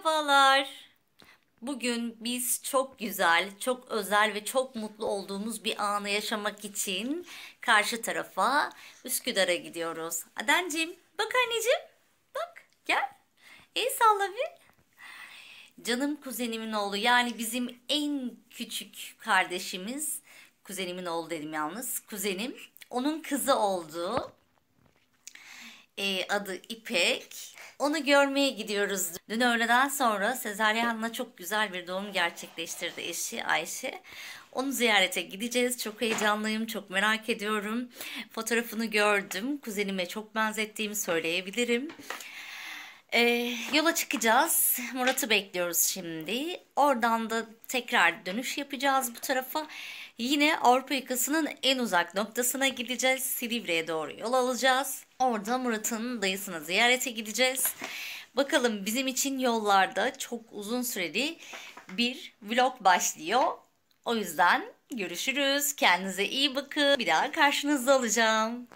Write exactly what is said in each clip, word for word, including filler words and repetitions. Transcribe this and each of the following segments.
Merhabalar. Bugün biz çok güzel, çok özel ve çok mutlu olduğumuz bir anı yaşamak için karşı tarafa Üsküdar'a gidiyoruz. Adencim, bak anneciğim, bak gel. El salla bir. Canım kuzenimin oğlu, yani bizim en küçük kardeşimiz, kuzenimin oğlu dedim yalnız, kuzenim. Onun kızı oldu. E, adı İpek. Onu görmeye gidiyoruz. Dün öğleden sonra sezaryenle çok güzel bir doğum gerçekleştirdi eşi Ayşe. Onu ziyarete gideceğiz. Çok heyecanlıyım, çok merak ediyorum. Fotoğrafını gördüm. Kuzenime çok benzettiğimi söyleyebilirim. Ee, yola çıkacağız. Murat'ı bekliyoruz şimdi. Oradan da tekrar dönüş yapacağız bu tarafa. Yine Avrupa yakasının en uzak noktasına gideceğiz. Silivri'ye doğru yol alacağız. Orada Murat'ın dayısını ziyarete gideceğiz. Bakalım, bizim için yollarda çok uzun süreli bir vlog başlıyor. O yüzden görüşürüz. Kendinize iyi bakın. Bir daha karşınızda olacağım.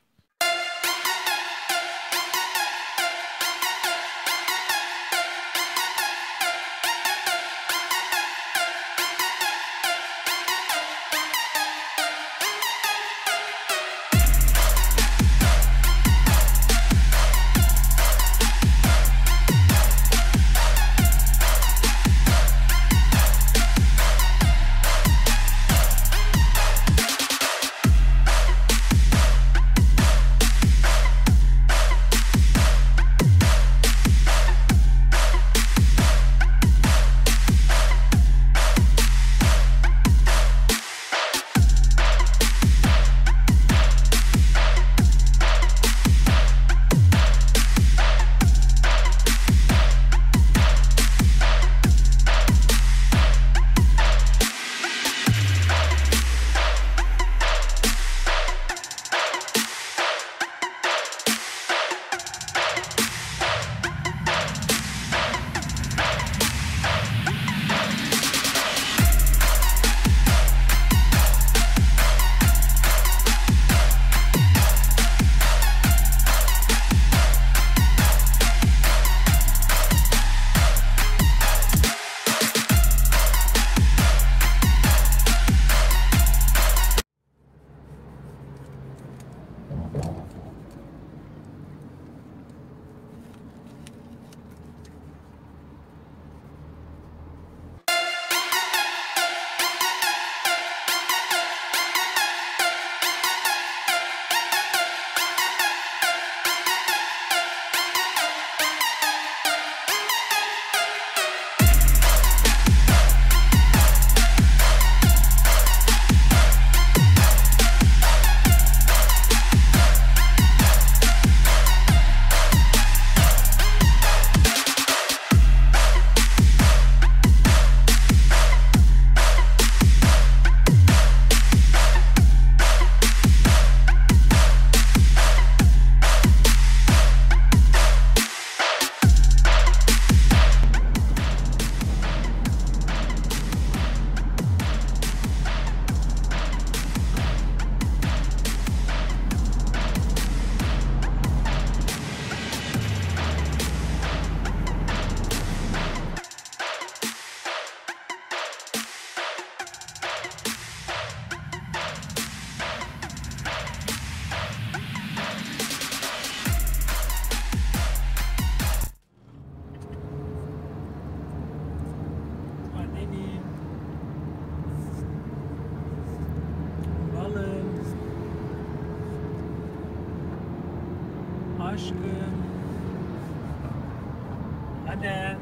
Aşkım. Hadi.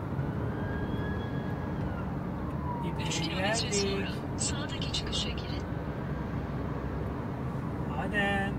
üç kilometre sonra sağdaki çıkışa girin. Hadi.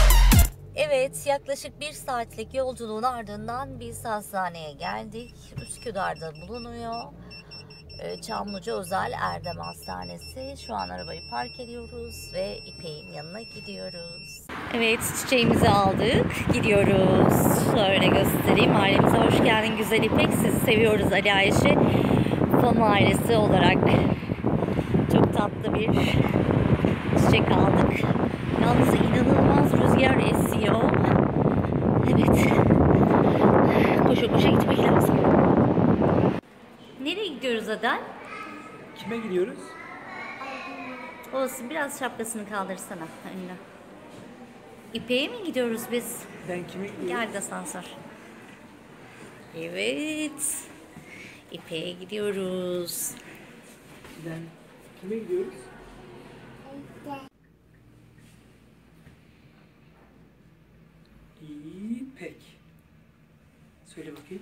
Evet, yaklaşık bir saatlik yolculuğun ardından biz hastaneye geldik. Üsküdar'da bulunuyor. Ee, Çamlıca Özel Erdem Hastanesi. Şu an arabayı park ediyoruz ve İpek'in yanına gidiyoruz. Evet, çiçeğimizi aldık. Gidiyoruz. Şöyle göstereyim. Ailemize hoş geldin güzel İpek. Sizi seviyoruz Ali Ayşe. Fam ailesi olarak çok tatlı bir çiçek aldık. Yalnız inanılmaz rüzgar esiyor. Evet. Koşa koşa gitmek lazım. Nereye gidiyoruz Adel? Kime gidiyoruz? Olsun, biraz şapkasını kaldırsana önüne. İpek'e mi gidiyoruz biz? Ben kime gidiyorum? Gel de asansör. Evet. İpek'e gidiyoruz. Ben kime gidiyoruz? İpek. Söyle bakayım.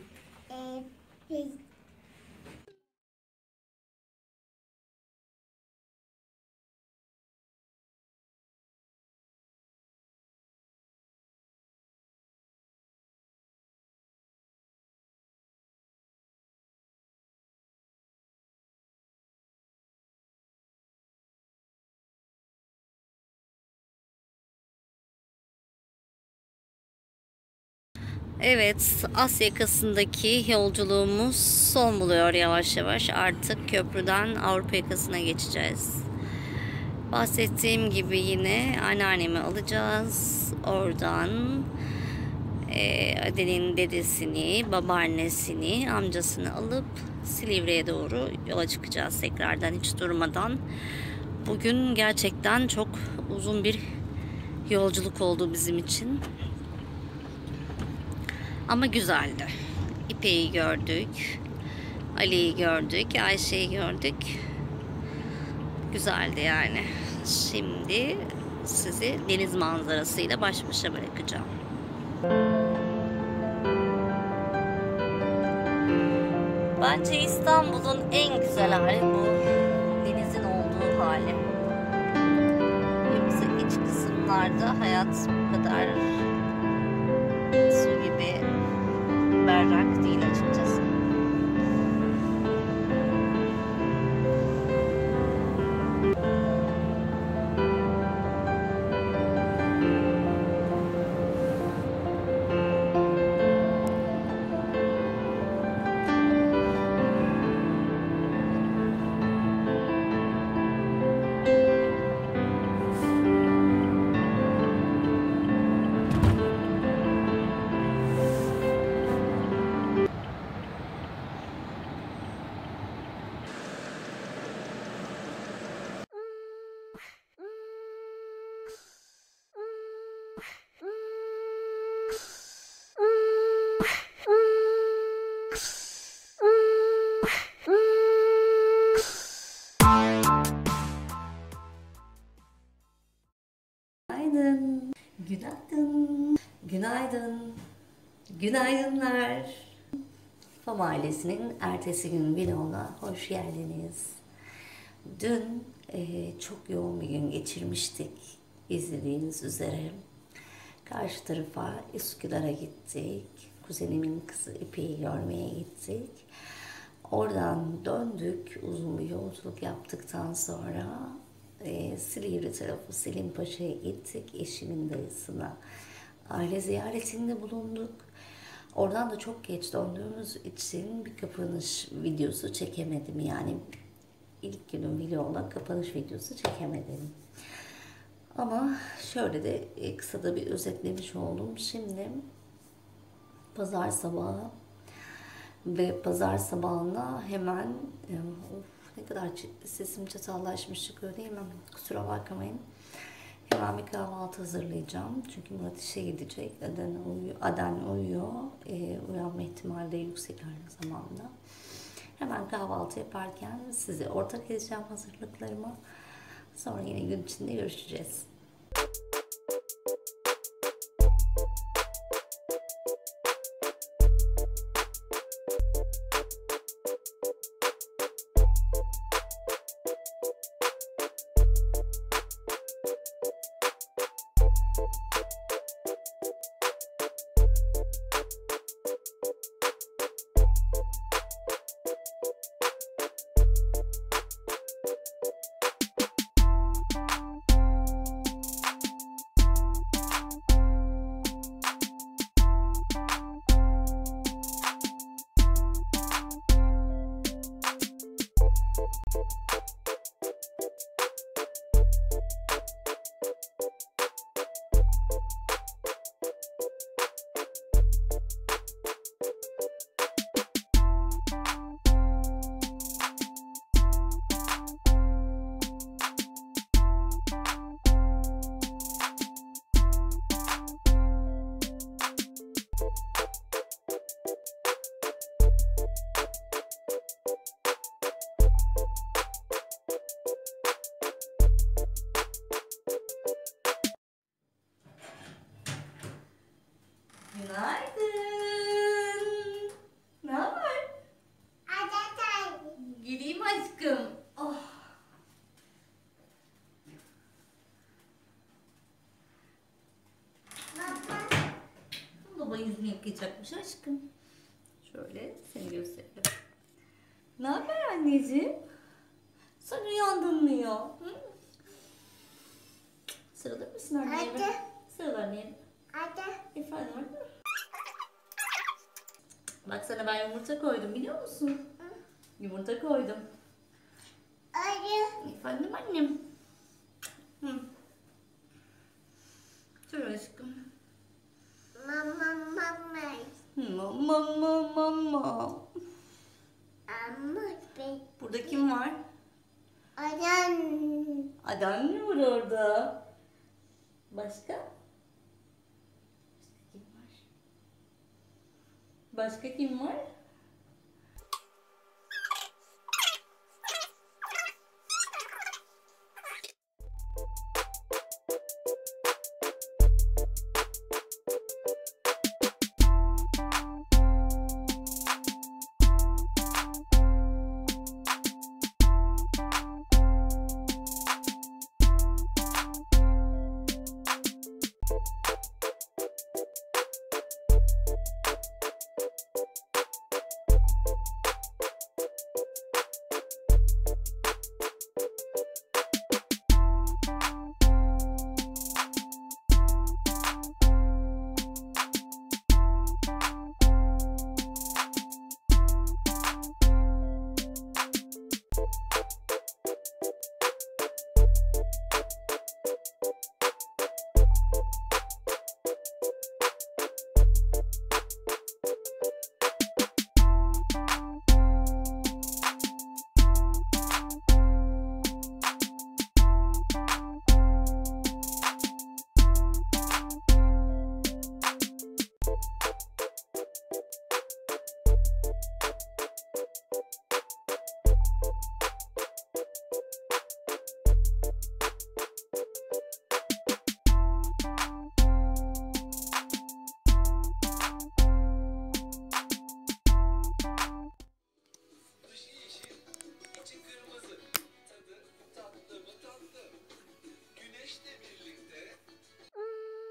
Evet, Asya yakasındaki yolculuğumuz son buluyor yavaş yavaş. Artık köprüden Avrupa yakasına geçeceğiz. Bahsettiğim gibi yine anneannemi alacağız. Oradan e, Adel'in dedesini, babaannesini, amcasını alıp Silivri'ye doğru yola çıkacağız tekrardan hiç durmadan. Bugün gerçekten çok uzun bir yolculuk oldu bizim için. Ama güzeldi. İpek'i gördük. Ali'yi gördük. Ayşe'yi gördük. Güzeldi yani. Şimdi sizi deniz manzarasıyla baş başa bırakacağım. Bence İstanbul'un en güzel hali bu. Denizin olduğu hali. Yoksa iç kısımlarda hayat bu kadar su gibi berrak değil açıkçası. Günaydın. Günaydın. Günaydın. Günaydınlar. Fam ailesinin ertesi gün vloguna hoş geldiniz. Dün e, çok yoğun bir gün geçirmiştik. İzlediğiniz üzere. Karşı tarafa Üsküdar'a gittik. Kuzenimin kızı İpek'i görmeye gittik. Oradan döndük. Uzun bir yolculuk yaptıktan sonra e, Silivri tarafı Selimpaşa'ya gittik. Eşimin dayısına aile ziyaretinde bulunduk. Oradan da çok geç döndüğümüz için bir kapanış videosu çekemedim. Yani ilk günün vlogla kapanış videosu çekemedim. Ama şöyle de e, kısa da bir özetlemiş oldum. Şimdi pazar sabahı ve pazar sabahına hemen e, of, ne kadar sesim çatallaşmış çıkıyor değil mi? Kusura bakmayın. Hemen bir kahvaltı hazırlayacağım. Çünkü Murat işe gidecek. Aden uyuyor. Aden uyuyor. E, uyanma ihtimali de yüksek aynı zamanda. Hemen kahvaltı yaparken size ortak edeceğim hazırlıklarımı. Sonra yine gün içinde görüşeceğiz. Günaydın. Ne haber? Gireyim aşkım. Oh. Baba yüzünü yıkayacakmış aşkım. Şöyle seni göstereyim. Ne haber anneciğim? Sen uyandın mı ya? Hı? Sarılır mısın anneye? Hadi. Sarıl anneye. Efendim anne? Bak sana ben yumurta koydum biliyor musun? Yumurta koydum. Efendim annem? Hı. Dur aşkım. Mama mama. Mama mama mama. Ama ben Burada kim var? adam. Adam mı var orada? Başka? Başka kim var? Başka kim var?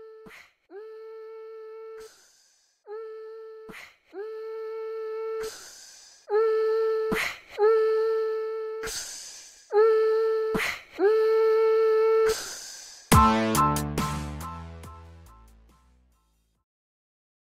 Mm.